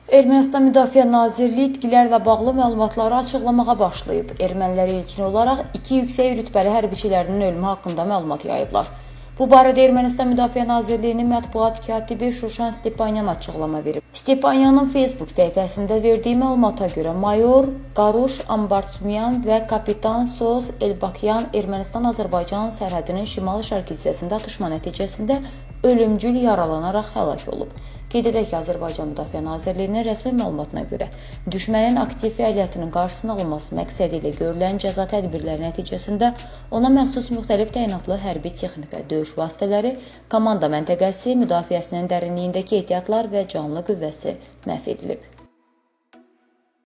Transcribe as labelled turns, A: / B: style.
A: Ermənistan Müdafiə Nazirliyi itkilərlə bağlı məlumatları açıqlamağa başlayıb. Ermənilər ilkin olaraq 2 yüksək rütbəli hərbiçilərinin ölümü haqqında məlumat yayıblar. Bu barədə Ermənistan Müdafiə Nazirliyinin mətbuat katibi Şuşan Stepanyan açıqlama verib. Stepanyanın Facebook səhifəsində verdiyi məlumata görə mayor Qaruş Ambartsumyan və kapitan Soz Elbakyan Ermənistan-Azərbaycan sərhədinin şimal-şərq hissəsində atışma nəticəsində ölümcül yaralanaraq həlak olub. Qeyd edək ki, Azərbaycan Müdafiə Nazirliyinin rəsmi məlumatına görə düşmənin aktiv fəaliyyətinin qarşısının alınması məqsədi ilə görülən cəza tədbirləri nəticəsində ona məxsus müxtəlif təyinatlı hərbi texnika, döyüş vasitələri, komanda məntəqəsi, müdafiəsinin dərinliyindəki ehtiyatlar və canlı qüvvəsi məhv edilib.